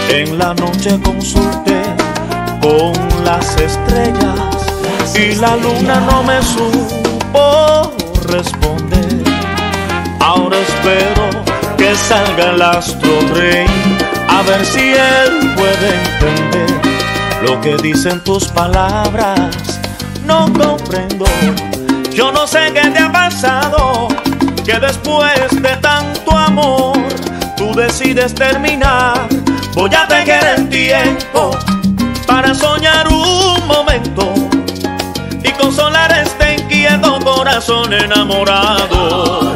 En la noche consulté con las estrellas y la luna no me supo responder. Ahora espero que salga el astro rey, a ver si él puede entender lo que dicen tus palabras. No comprendo, yo no sé qué te ha pasado, que después de tanto amor tú decides terminar. Voy a tejer el tiempo para soñar un momento y consolar este inquieto corazón enamorado.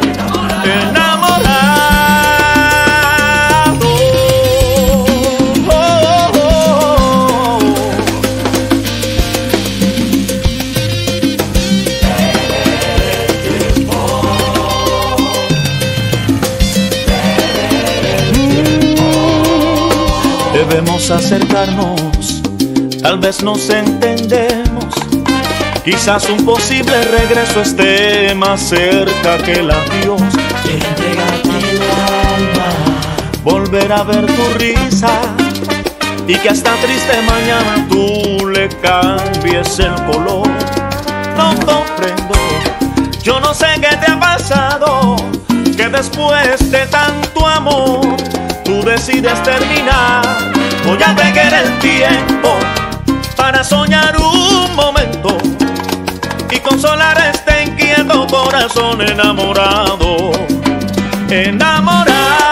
Debemos acercarnos, tal vez nos entendemos. Quizás un posible regreso esté más cerca que el adiós. Quiero entregarte el alma, volver a ver tu risa y que hasta triste mañana tú le cambies el color. No comprendo, yo no sé qué te ha pasado, que después de tanto amor tú decides terminar. Voy a tejer el tiempo para soñar un momento y consolar este inquieto corazón enamorado. Enamorado.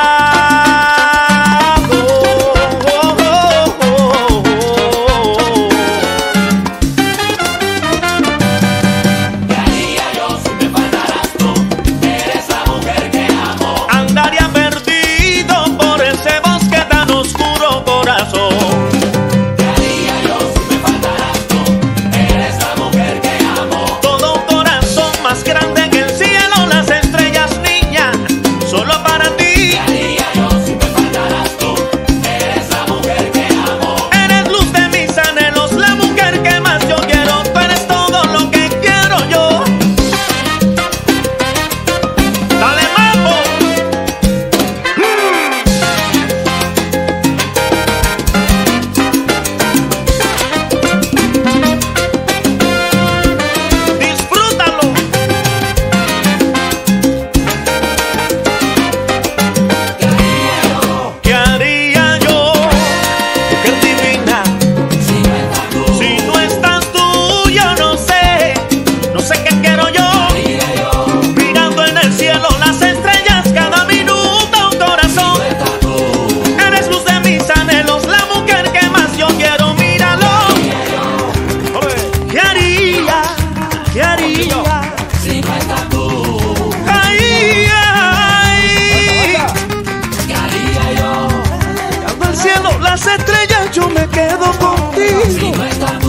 ¿qué haría yo si me faltaras tú? Eres la mujer que amo. Andaría perdido por ese bosque tan oscuro, corazón. ¿Qué haría yo si me faltaras tú? Eres la mujer que amo. Todo un corazón más grande que el cielo, las estrellas, niña, solo para ti. ¿Qué haría yo si me faltaras tú? Eres la mujer que amo. Eres luz de mis anhelos, la mujer que más yo quiero. Tú eres todo lo que quiero yo. Dale, mambo. Disfrútalo. ¿Qué haría yo, mujer divina, Si no estás tú, si no estás tú? Yo no sé qué quiero yo. ¿qué haría yo? Mirando en el cielo las estrellas cada minuto, un corazón. Si no estás tú, Eres luz de mis anhelos, la mujer que más yo quiero. Míralo. ¿Qué haría? ¿Qué haría? si no estás tú, Ay, ay. ¿qué haría yo? Mirando al cielo las estrellas, yo me quedo contigo. Si no estás